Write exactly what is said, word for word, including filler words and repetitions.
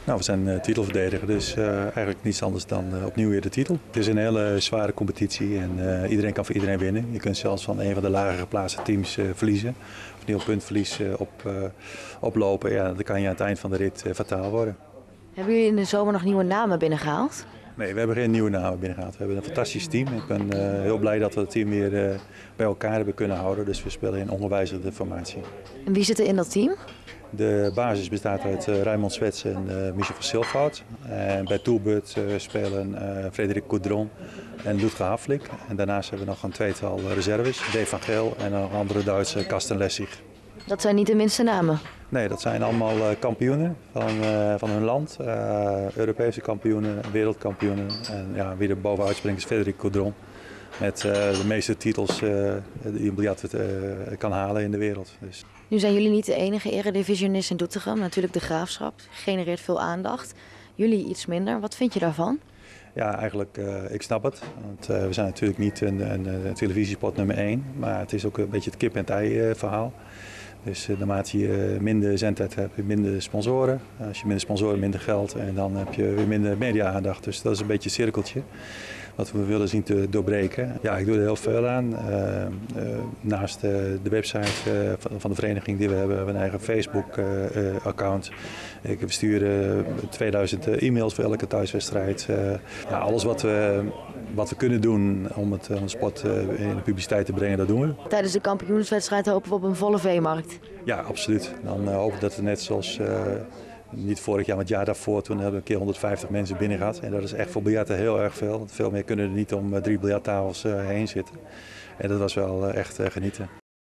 Nou, we zijn uh, titelverdediger, dus uh, eigenlijk niets anders dan uh, opnieuw weer de titel. Het is een hele zware competitie en uh, iedereen kan voor iedereen winnen. Je kunt zelfs van een van de lagere geplaatste teams uh, verliezen. Of nieuw puntverlies uh, op, uh, oplopen, ja, dan kan je aan het eind van de rit uh, fataal worden. Hebben jullie in de zomer nog nieuwe namen binnengehaald? Nee, we hebben geen nieuwe namen binnengehaald. We hebben een fantastisch team. Ik ben uh, heel blij dat we het team weer uh, bij elkaar hebben kunnen houden. Dus we spelen in ongewijzigde formatie. En wie zit er in dat team? De basis bestaat uit uh, Raymond Zwets en uh, Michel van Silvoud. En bij Toelbut uh, spelen uh, Frederik Coudron en Ludger Havlik. En daarnaast hebben we nog een tweetal reserves. Dave van Geel en een andere Duitse Karsten Lessig. Dat zijn niet de minste namen? Nee, dat zijn allemaal uh, kampioenen van, uh, van hun land. Uh, Europese kampioenen, wereldkampioenen. En ja, wie er bovenuit springt is Frederik Coudron. Met uh, de meeste titels uh, die een biljart uh, kan halen in de wereld. Dus. Nu zijn jullie niet de enige eredivisionist in Doetinchem. Natuurlijk de Graafschap. Genereert veel aandacht. Jullie iets minder. Wat vind je daarvan? Ja, eigenlijk, uh, ik snap het. Want uh, we zijn natuurlijk niet een, een, een televisiespot nummer één. Maar het is ook een beetje het kip en het ei uh, verhaal. Dus uh, naarmate je minder zendtijd hebt, heb je minder sponsoren. Als je minder sponsoren, minder geld. En dan heb je weer minder media-aandacht. Dus dat is een beetje een cirkeltje. Wat we willen zien te doorbreken. Ja, ik doe er heel veel aan. Uh, uh, naast uh, de website uh, van, van de vereniging die we hebben, hebben we een eigen Facebook-account. Uh, uh, ik stuur uh, tweeduizend e-mails voor elke thuiswedstrijd. Uh, ja, alles wat we, wat we kunnen doen om het, om de sport uh, in de publiciteit te brengen, dat doen we. Tijdens de kampioenswedstrijd hopen we op een volle veemarkt. Ja, absoluut. Dan uh, hopen we dat we net zoals... Uh, Niet vorig jaar, maar het jaar daarvoor, toen hebben we een keer honderdvijftig mensen binnen gehad. En dat is echt voor biljarten heel erg veel. Want veel meer kunnen er niet om drie biljarttafels heen zitten. En dat was wel echt genieten.